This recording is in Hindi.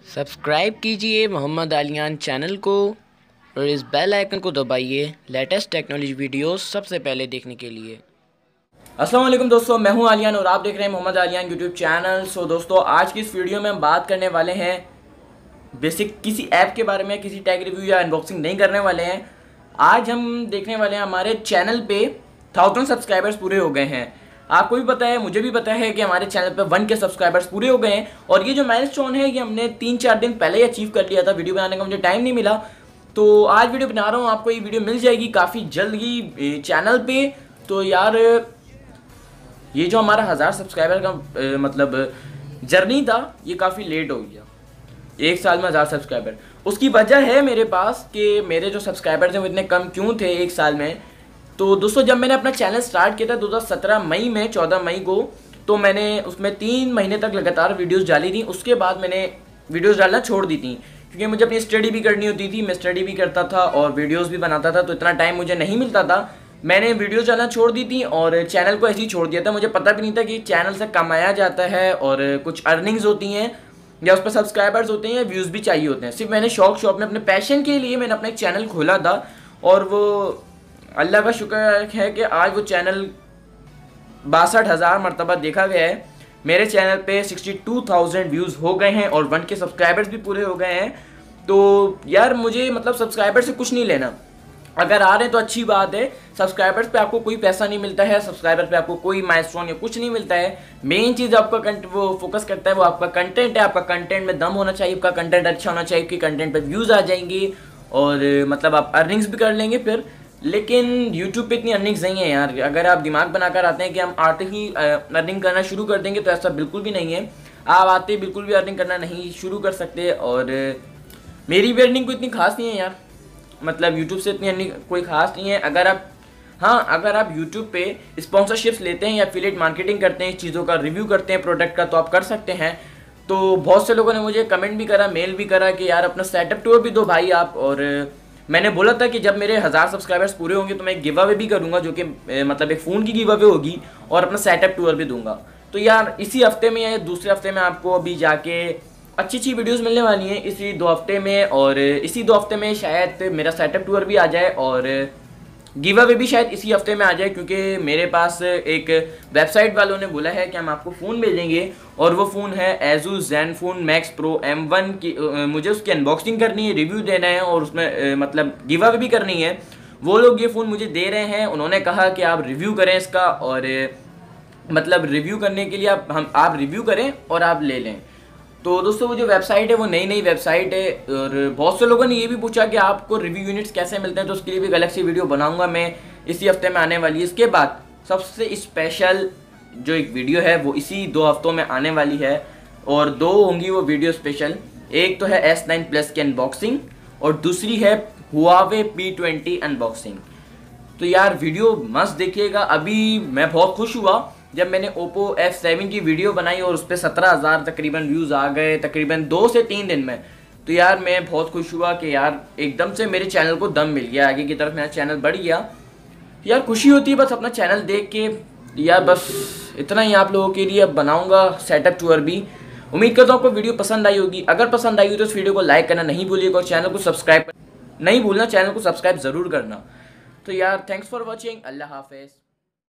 सब्सक्राइब कीजिए मोहम्मद आलियान चैनल को और इस बेल आइकन को दबाइए लेटेस्ट टेक्नोलॉजी वीडियोस सबसे पहले देखने के लिए। अस्सलाम वालेकुम दोस्तों, मैं हूं आलियान और आप देख रहे हैं Mohammad Aliyan YouTube channel. So दोस्तों, आज की इस वीडियो में हम बात करने वाले हैं बेसिक किसी ऐप के बारे में, किसी टैग रिव्यू या अनबॉक्सिंग नहीं करने वाले हैं। आज हम देखने वाले हैं हमारे चैनल पे 1000 सब्सक्राइबर्स पूरे हो गए हैं। आपको भी पता है, मुझे भी पता है कि हमारे चैनल पे 1 के सब्सक्राइबर्स पूरे हो गए हैं और ये जो माइलस्टोन है ये हमने 3-4 दिन पहले ही अचीव कर लिया था। वीडियो बनाने का मुझे टाइम नहीं मिला, तो आज वीडियो बना रहा हूँ। आपको ये वीडियो मिल जाएगी काफ़ी जल्द ही चैनल पे। तो यार, ये जो हमारा 1000 सब्सक्राइबर का मतलब जर्नी था, ये काफ़ी लेट हो गया। एक साल में 1000 सब्सक्राइबर, उसकी वजह है मेरे पास कि मेरे जो सब्सक्राइबर थे वो इतने कम क्यों थे एक साल में। तो दोस्तों, जब मैंने अपना चैनल स्टार्ट किया था 2017 मई में, 14 मई को, तो मैंने उसमें 3 महीने तक लगातार वीडियोस डाली थी। उसके बाद मैंने वीडियोस डालना छोड़ दी थी क्योंकि मुझे अपनी स्टडी भी करनी होती थी। मैं स्टडी भी करता था और वीडियोस भी बनाता था, तो इतना टाइम मुझे नहीं मिलता था। मैंने वीडियोस डालना छोड़ दी थी और चैनल को ऐसे ही छोड़ दिया था। मुझे पता भी नहीं था कि चैनल से कमाया जाता है और कुछ अर्निंग्स होती हैं या उस पर सब्सक्राइबर्स होते हैं या व्यूज़ भी चाहिए होते हैं। सिर्फ मैंने शौक में अपने पैशन के लिए मैंने अपना एक चैनल खोला था और वो अल्लाह का शुक्र है कि आज वो चैनल 62,000 मरतबा देखा गया है। मेरे चैनल पे 62,000 व्यूज़ हो गए हैं और 1 के सब्सक्राइबर्स भी पूरे हो गए हैं। तो यार, मुझे मतलब सब्सक्राइबर से कुछ नहीं लेना। अगर आ रहे हैं तो अच्छी बात है। सब्सक्राइबर्स पे आपको कोई पैसा नहीं मिलता है, सब्सक्राइबर पे आपको कोई माइलस्टोन या कुछ नहीं मिलता है। मेन चीज़ आपका वो फोकस करता है वो आपका कंटेंट है। आपका कंटेंट में दम होना चाहिए, आपका कंटेंट अच्छा होना चाहिए कि कंटेंट पे व्यूज़ आ जाएंगे और मतलब आप अर्निंग्स भी कर लेंगे फिर। लेकिन यूट्यूब पे इतनी अर्निंग्स नहीं है यार। अगर आप दिमाग बनाकर आते हैं कि हम आते ही अर्निंग करना शुरू कर देंगे, तो ऐसा बिल्कुल भी नहीं है। आप आते ही बिल्कुल भी अर्निंग करना नहीं शुरू कर सकते। और मेरी भी अर्निंग कोई इतनी खास नहीं है यार, मतलब यूट्यूब से इतनी अर्निंग कोई खास नहीं है। अगर आप यूट्यूब पे स्पॉन्सरशिप्स लेते हैं या एफिलिएट मार्केटिंग करते हैं, चीज़ों का रिव्यू करते हैं प्रोडक्ट का, तो आप कर सकते हैं। तो बहुत से लोगों ने मुझे कमेंट भी करा, मेल भी करा कि यार अपना सेटअप टूर भी दो भाई आप। और मैंने बोला था कि जब मेरे 1000 सब्सक्राइबर्स पूरे होंगे तो मैं एक गिव अवे भी करूँगा, जो कि मतलब एक फ़ोन की गिव अवे होगी और अपना सेटअप टूर भी दूंगा। तो यार, इसी हफ्ते में या दूसरे हफ्ते में आपको अभी जाके अच्छी वीडियोस मिलने वाली हैं, इसी 2 हफ्ते में। और इसी 2 हफ्ते में शायद मेरा सेटअप टूर भी आ जाए और गिव अवे भी शायद इसी हफ्ते में आ जाए, क्योंकि मेरे पास एक वेबसाइट वालों ने बोला है कि हम आपको फ़ोन भेजेंगे और वो फ़ोन है Asus Zenfone Max Pro M1 की। मुझे उसकी अनबॉक्सिंग करनी है, रिव्यू देना है और उसमें मतलब गिव अवे भी करनी है। वो लोग ये फ़ोन मुझे दे रहे हैं। उन्होंने कहा कि आप रिव्यू करें इसका, और मतलब रिव्यू करने के लिए आप रिव्यू करें और आप ले लें। तो दोस्तों, वो जो वेबसाइट है वो नई वेबसाइट है और बहुत से लोगों ने ये भी पूछा कि आपको रिव्यू यूनिट्स कैसे मिलते हैं, तो उसके लिए भी एक अलग सी वीडियो बनाऊंगा मैं, इसी हफ्ते में आने वाली है। इसके बाद सबसे स्पेशल जो एक वीडियो है वो इसी 2 हफ्तों में आने वाली है और 2 होंगी वो वीडियो स्पेशल। एक तो है S9 Plus की अनबॉक्सिंग और दूसरी है Huawei P20 अनबॉक्सिंग। तो यार, वीडियो मस्त देखिएगा। अभी मैं बहुत खुश हुआ जब मैंने Oppo F7 की वीडियो बनाई और उस पर 17,000 तकरीबन व्यूज़ आ गए, तकरीबन 2 से 3 दिन में। तो यार, मैं बहुत खुश हुआ कि यार एकदम से मेरे चैनल को दम मिल गया, आगे की तरफ मेरा चैनल बढ़ गया। यार खुशी होती है बस अपना चैनल देख के। यार बस इतना ही आप लोगों के लिए अब बनाऊँगा सेटअप टूर भी। उम्मीद करता हूँ आपको वीडियो पसंद आई होगी। अगर पसंद आई हो तो इस वीडियो को लाइक करना नहीं भूलिएगा और चैनल को सब्सक्राइब नहीं भूलना, चैनल को सब्सक्राइब ज़रूर करना। तो यार, थैंक्स फॉर वॉचिंग। अल्लाह हाफिज़।